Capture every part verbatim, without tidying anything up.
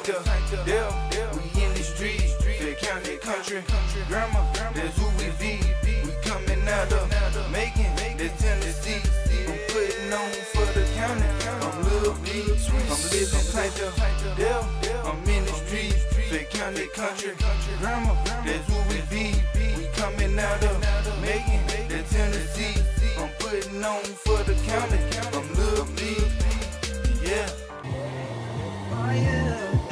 there. Yeah, we in the streets, Fayette County country. Grandma, that's who we be. We coming out of making this Tennessee. I'm putting on for the county. I'm Lil B. I'm living tight there. Yeah, I'm in the streets, Fayette County country. Grandma, that's who we be. We coming out of making this Tennessee. I'm putting on for the county. I'm Lil B. Yeah. Oh yeah.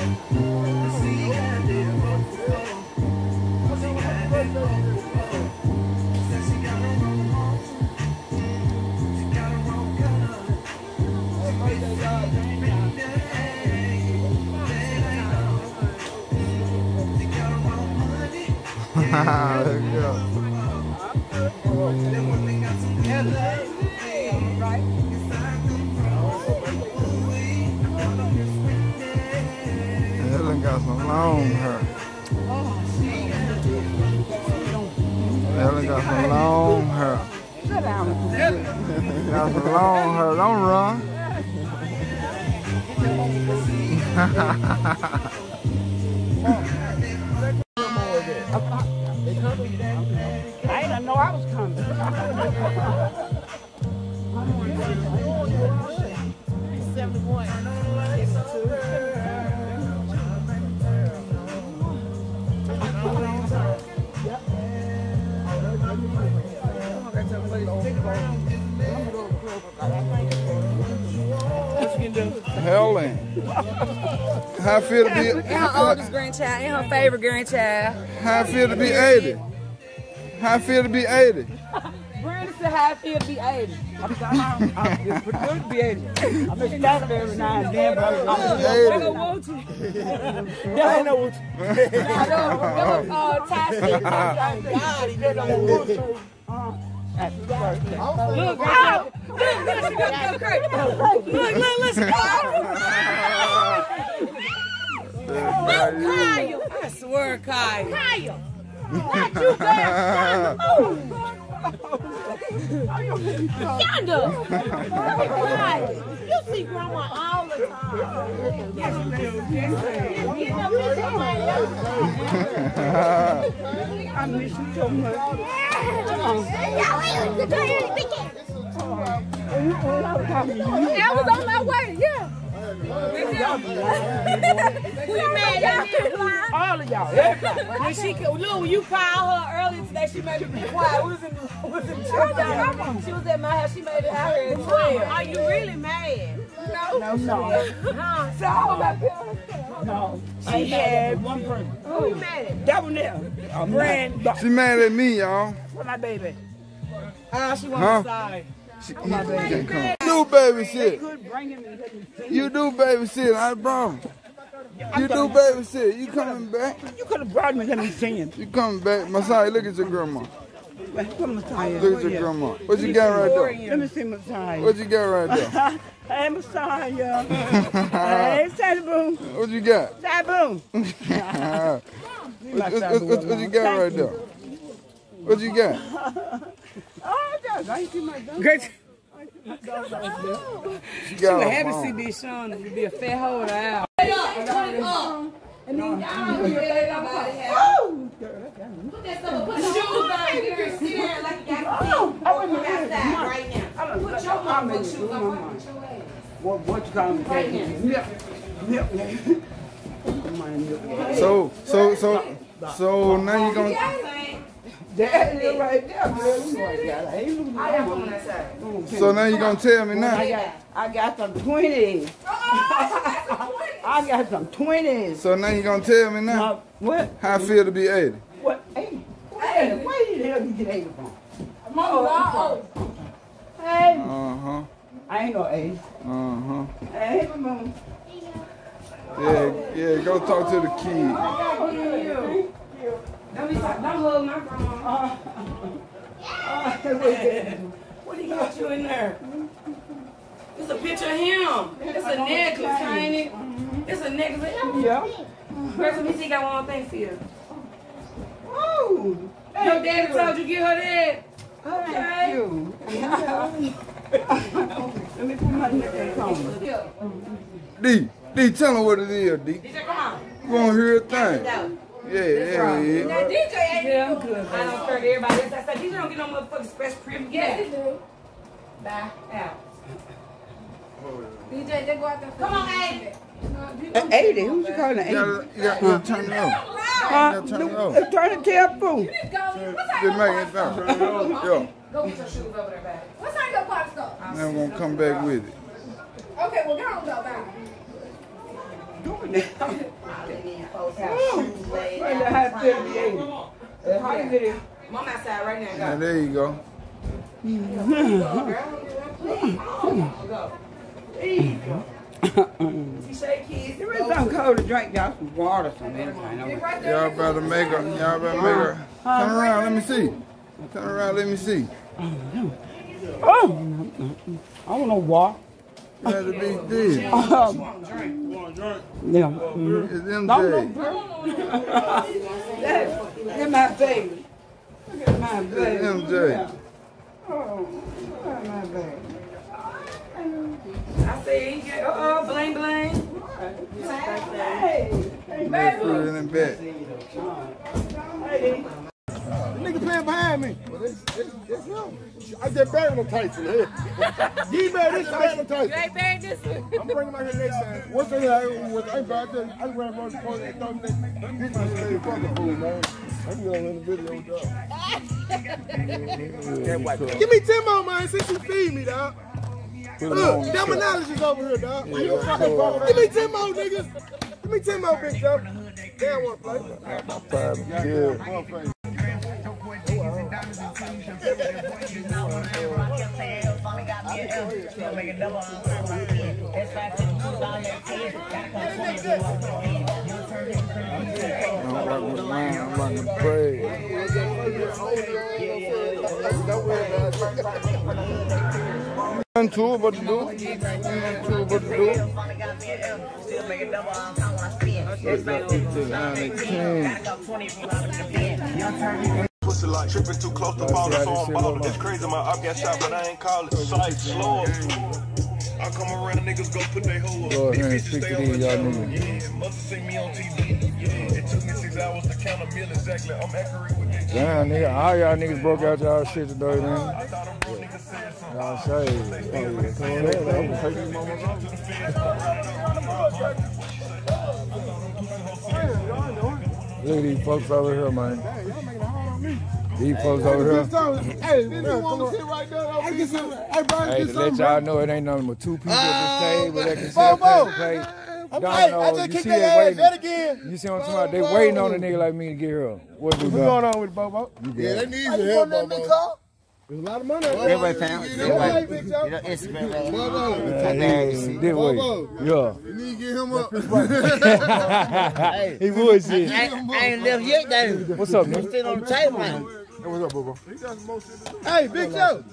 There you go. Helen got some long hair. Helen got some long hair. Got some long hair. Don't run. I didn't know I was coming. seventy-one. Helen, how I feel to be? And her oldest grandchild, and her favorite grandchild. How I feel to be eighty? How I feel to be eighty? Brandon said how I feel to be eighty. I'm sorry, I'm, I'm pretty good to be eighty. I'm just standing there every now and then, but I'm eighty. don't want to. Don't know what to. No, no, uh, Ty said, God, he didn't know what to. Happy birthday. Look, look, look, look, she gonna go crazy. Look, look, listen. Look, Kyle. I swear, Kyle. Kyle. Not you, girl. Yonder. Kyle. You see Grandma all the time. I miss you so much. I was on my way, yeah. We mad at all of y'all. When she look, when you called her earlier today, she made me be quiet. We was in the, was in the church. She was at my house. She made it out here at twelve. Are you really mad? No, no, no. So no, she had one person. Who you mad at? That one there. A brand. She mad at me, y'all. Where my baby? Ah, she wants Huh? to side. She, he, he can't come. You do baby shit. You do baby shit. I brought him. You do baby shit. You coming back? You could have brought me to me singing. You coming back? Messiah, look at your grandma. Come Messiah. Look at your grandma. What you got right there? Let me see Messiah. What you got right there? Hey Messiah. Hey Saboom. What you got? Saboom. what, what, what, what you got right there? What you got? Oh, I see my dog. Great. She got she would have to see Big Sean to be a fair holder out. And then down here, let everybody have. Put that stuff, put the shoes on, get her sit there like you got to come outside right now. Put your motherfucking shoes on. What, what you call me? Right now. Milk. Milk. So, so, so, so now you gonna. That is right there, So now you gonna tell me now? I got, I got some twenties. I got some twenties. So now you gonna tell me now? Uh, what? How I feel to be eighty? What? eighty? Hey, where the hell did you get eighty from? Oh, hey. Uh huh. I ain't no eighty. Uh huh. Hey, mama. Yeah, yeah. Go talk to the kid. Don't be don't hold my grandma. What do you got you in there? It's a picture of him. It's a necklace, ain't it? It's a necklace. Yeah. First, let me see. Got one thing for you. Oh. Your daddy told you get her that. Okay. Let me put my necklace on. D, D, tell him what it is, D. Come on. You won't hear a thing. Yeah, yeah, yeah. Now, D J ain't yeah, good. I don't care to everybody else. I said, D J don't get no motherfucking special privilege. Yes, he do. Bye. Out. D J, they go out there. Come on, Aiden. eighty, who's you calling eighty? You gotta, you gotta turn it off. Huh? You gotta turn it off. Turn it to your phone. Just make it down. Yo. Go get your shoes over there, baby. What's on your box though? Now we're gonna come back with it. Okay, well, go on though, bye. Mom outside right now. Now there you go. Go. Give me something cold to drink, y'all. Some water, some anything. Y'all better make her. Y'all better make her. Turn around, let me see. Turn around, let me see. Oh, I don't know why. You had to be dead. Um, yeah. Mm-hmm. It's M J. Look at my baby. Look at my baby. It's M J. Oh, look at my baby. I see. Uh-oh, bling, bling. Hey, hey, Let's put it in the back. Nigga playing behind me. Well, it's, it's, it's him. I just buried him tight in the head. You buried this Tyson tight. You ain't buried this one. I'm bringing him out here next time. What's that? I ain't bad there. I ran around the corner and thought that this was a fucking fool, man. I'm going in the video, dog. Give me ten more, man, since you feed me, dog. Look, Demonologist over here, dog. Yeah, you fucking yeah. Give me ten more, niggas. Give me ten more, big job. Damn one play. Yeah. I'm about to pray. Nothing to it but to do. Nothing to it but to do. Pussy like tripping too close to fall, so I'm ballin'. It's crazy, my op got shot, but I ain't call it. Sight slow. I come around, niggas go put they hoe up. Lord, man, speak to these y'all niggas. Yeah, must have seen me on T V. Yeah, it took me six hours to count a meal exactly. I'm accurate with that. Damn, nigga, all y'all niggas broke out y'all shit today, man. I thought a real nigga said something. Y'all say, oh, come on, man. I'm taking Look at these folks over here, man. These folks over here. Hey, man, come on. Right there. Hey, hey, to let y'all know it ain't nothing but two people at this table that can sit up there and play. Hey, I just kicked their ass yet again. You see what I'm talking about? They waiting on a nigga like me to get here. What do What's going on with Bobo? Yeah, they need your help, Bobo. There's a lot of money. Everybody found it. Everybody, you know, Instagram. Bobo. Yeah. You need to get him up. Hey, he would see. I, I ain't left yet, though. What's up, I'm man? still on the table, man. Hey, what's up, Bobo? Hey, Big Joe.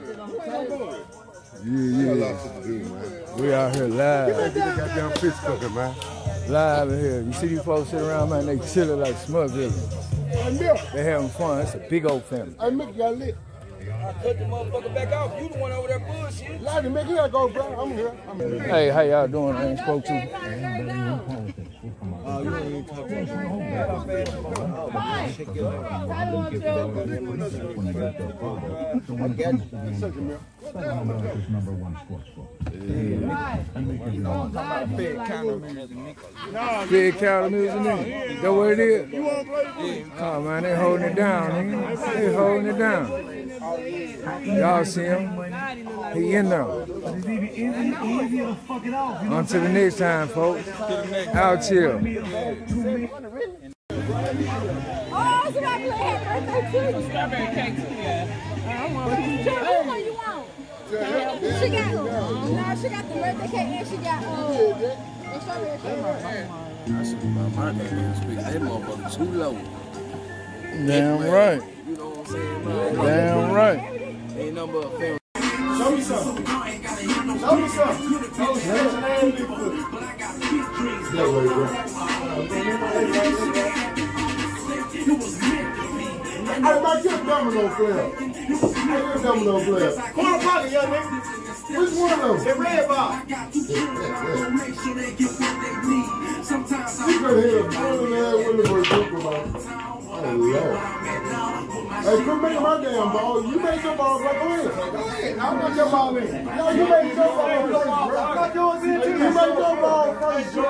Yeah, yeah. We out here live. Goddamn fish cooking, man. Live in here. You see these folks sitting around, man, they chilling like smug villains. They having fun. It's a big old family. Hey, Mick, got lit. I cut the motherfucker back off. You the one over there bullshit. Lottie, Mick, you gotta go, bro. I'm here. I'm here. Hey, how y'all doing? I ain't spoke to you. Uh, you ain't even talking about Big counter music, nigga. That what it is? Oh, man, they holding it down, nigga. They holding it down. Y'all see him? He in there. Until the next time, folks. Out here. Oh, somebody play happy birthday too. Strawberry cake too, yeah. I want Which one you want? She got, no, she got the birthday cake and she got uh, the strawberry cake. I should be my birthday man. Speak that motherfucker too low. Damn right. You know what I'm saying? Damn right. Ain't nothing but a family. Show me something. Show me something. Hey, my kid domino player. Hey, domino player. Come on, pocket, young nigga. Which one of them? The red bar. You better hit a bullet ass with a bazooka, man. Oh, Lord. Hey, quit making my damn ball. You make your ball, bro. Go ahead. Go ahead. I'll put your ball in. No, you make your ball first, bro. I got yours in, too. You make your ball first, bro.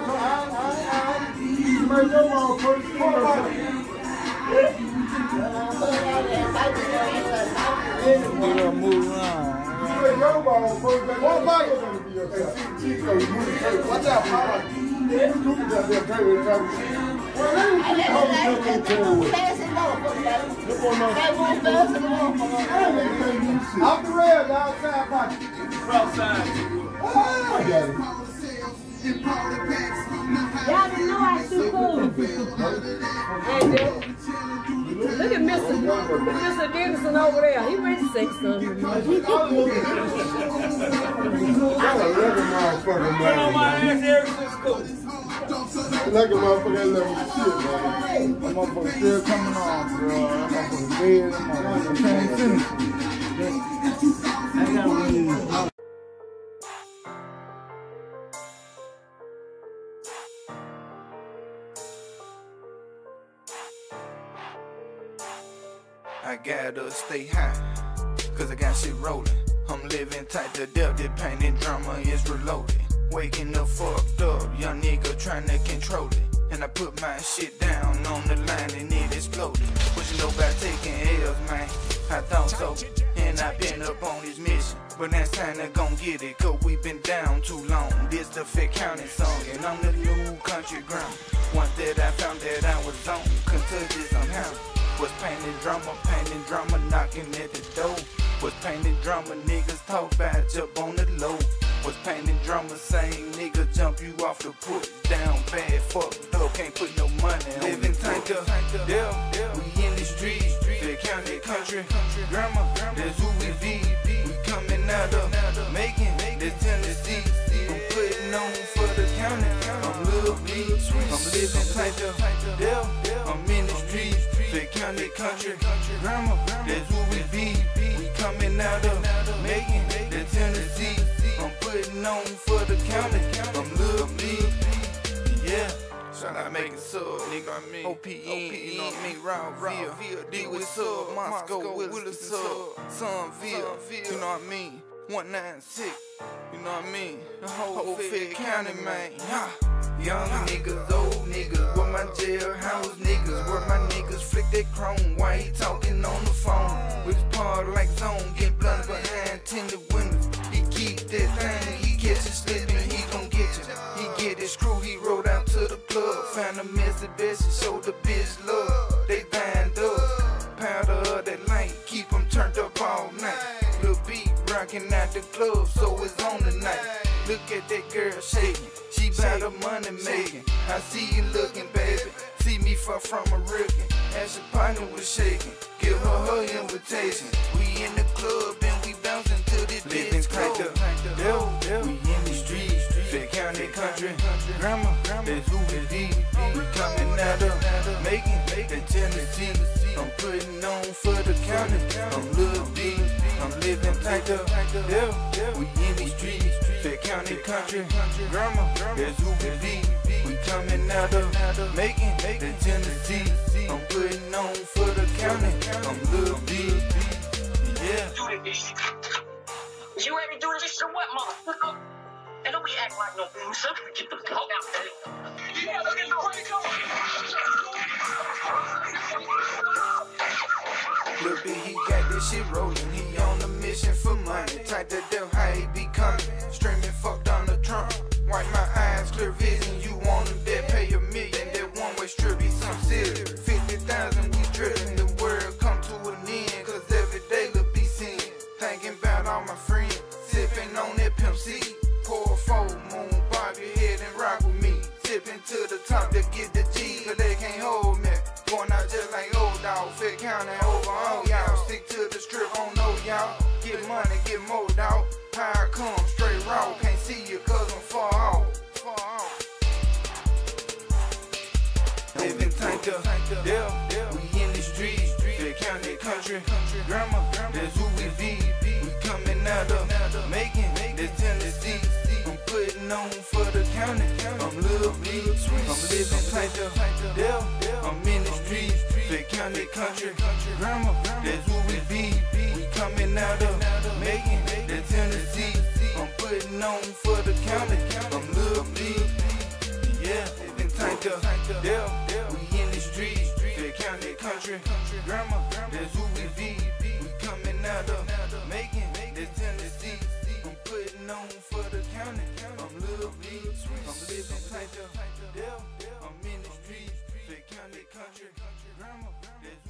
You make your ball first. Move around. What about you gonna be your shot? Watch out, Papa. You stupid out there trying to try to well, let me see how you can tell with. Look on my off the rails, outside pocket. Outside. Oh, I got it. Y'all didn't know I shoot cool. Look at Mister Mister Dickinson over there. He ready to say something. Like a motherfucker level shit, man. That motherfucker still coming on, bro. That motherfucker dead. That motherfucker can't finish it. I gotta leave. I gotta stay high, cause I got shit rolling. I'm living tight to death, the pain and drama is reloaded. Waking up fucked up, young nigga trying to control it. And I put my shit down on the line and it exploded. What you know about taking L's, man? I thought so, and I been up on this mission. But now it's time to gon' get it, cause we been down too long. This the Fit County song, and I'm the new country grandma. One that I found that I was on, couldn't touch it somehow. Was painting drama, painting drama, knocking at the door. Was painting drama, niggas talk about jump on the low. Was painting drama, same nigga jump you off the push down bad, fucked up, can't put no money on living tank up, yeah, we in the streets, the county, country, grandma, that's who we be. We coming out of making this Tennessee. I'm putting on for the county. I'm Lil B, I'm living tank up, yeah, I'm in the streets. The county, country, grandma, that's who we be. We coming out of making the Tennessee. I'm putting on for the county. I'm Lil B. Yeah. Shout out making sub, nigga, I mean O P N, you know what I mean, Roundville, D with sub, Moscow with the sub, Sunville, you know what I mean, one nine six, you know what I mean, the whole Fit County, man. Young niggas, old niggas, where my jailhouse niggas, where my niggas flick that chrome, why he talking on the phone, with his part like zone, get blunt behind tinted windows, he keep that thing, he catch it slipping, he gon' get you, he get his crew, he rode out to the club, found a Mitsubishi, showed the bitch love, they bind up, powder of that light, keep them turned up all night, Lil B rockin' out the club, so it's on tonight, look at that girl shaking. She bout her money making. I see you looking, baby. See me far from a rookie. As your partner was shaking, give her her invitation. We in the club and we bouncing to this living cracked up. Yeah, we in the streets, Fit County, country, grandma, that's who we be. We coming out of making the Tennessee. I'm putting on for the county. I'm Lil B. I'm living tight up. Yeah, we in the streets. Fit County, country, grandma, that's who we be. We coming out of making the Tennessee. I'm putting on for the county. I'm Lil B. Yeah. You ready to do this shit, what, motherfucker? And don't be acting like no fool. So get the fuck out there. Yeah, look at the break on. Lil B, he got this shit rolling. He on a mission for money. Tight to death, how he be coming. Streaming, fuck Donald Trump. Wipe my eyes, clear vision. You want him dead, pay a million. That one way strip, be some serious. Fifty thousand, we driven. The world come to an end. Cause every day Lil B seen. Thinking about all my friends. Sipping on that Pimp C. Pour a full moon, bob your head and rock with me. Tipping to the top to get the G, cause they can't hold me. Going out just like old dog, Fit County over all y'all. Stick to the strip, don't know y'all. Get money, get more dog. Power come straight raw. Can't see you cause I'm far off. Far off. Living tank up, yeah, we in the streets. Fit County, country, grandma, that's who we be. We coming out of making this Tennessee. I'm putting on for the county. I'm Lil B. I'm living tight up. Yeah, I'm in the streets, Fayette County country. Grandma, that's who we be. We coming out of Macon, that Tennessee. I'm putting on for the county. I'm Lil B. Yeah, living tight up. Yeah, we in the streets, Fayette County country. Grandma, that's who we be. We coming out of Macon, that Tennessee. I'm putting on for the county. I'm Lil B. I'm living tight up. Yeah, I'm in the streets, Fayette County country. Grandma, that's